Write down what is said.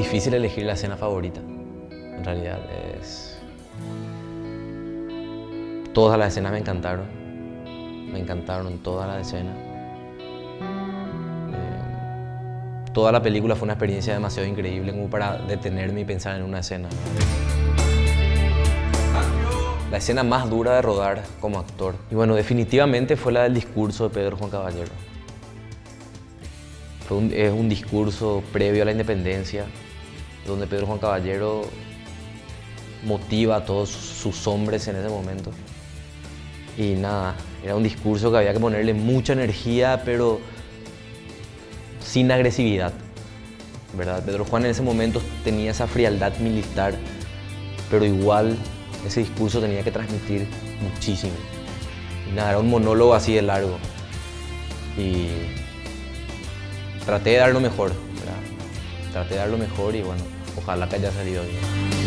difícil elegir la escena favorita. En realidad todas las escenas me encantaron. Me encantaron todas las escenas. Toda la película fue una experiencia demasiado increíble como para detenerme y pensar en una escena. La escena más dura de rodar como actor. Y bueno, definitivamente fue la del discurso de Pedro Juan Caballero. Es un discurso previo a la independencia, donde Pedro Juan Caballero motiva a todos sus hombres en ese momento. Y nada, era un discurso que había que ponerle mucha energía, pero sin agresividad, ¿verdad? Pedro Juan en ese momento tenía esa frialdad militar, pero igual ese discurso tenía que transmitir muchísimo. Y nada, era un monólogo así de largo. Y traté de dar lo mejor, ¿verdad? Traté de dar lo mejor y bueno, ojalá que haya salido bien.